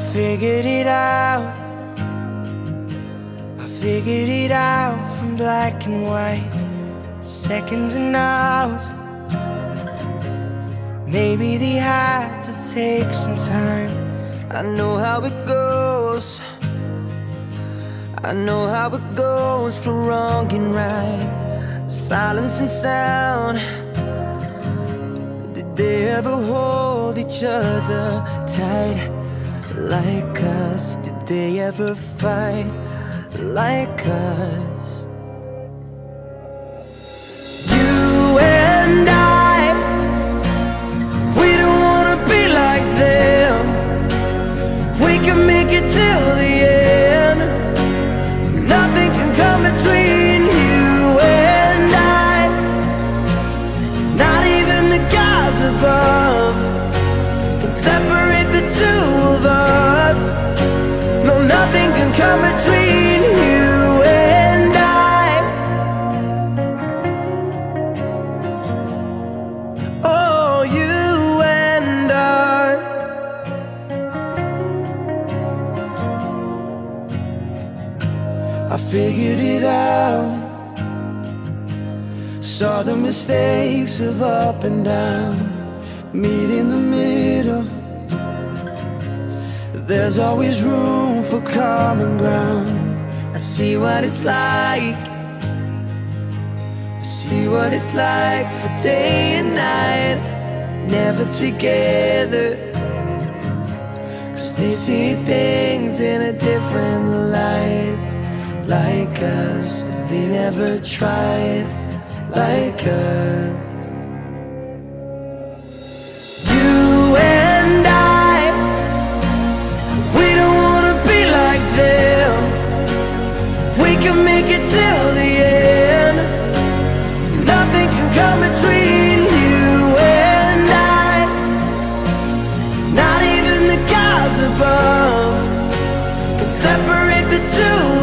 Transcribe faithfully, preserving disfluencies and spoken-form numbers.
figured it out. I figured it out from black and white, seconds and hours. Maybe they had to take some time. I know how it goes. I know how it goes for wrong and right, silence and sound. Did they ever hold each other tight like us? Did they ever fight like us? You and I, we don't wanna be like them. We can make it till the end. Nothing can come between you and I, not even the gods above can separate the two of us. No, nothing can come between you and I. Oh, you and I. I figured it out, saw the mistakes of up and down, meet in the middle. There's always room for common ground. I see what it's like, I see what it's like for day and night, never together. Cause they see things in a different light, like us. They never tried like us. You and I, we don't wanna be like them. We can make it till the end. Nothing can come between you and I, not even the gods above can separate the two